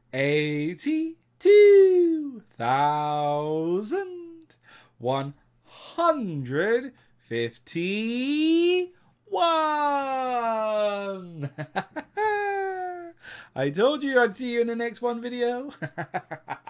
82,151. I told you I'd see you in the next one video.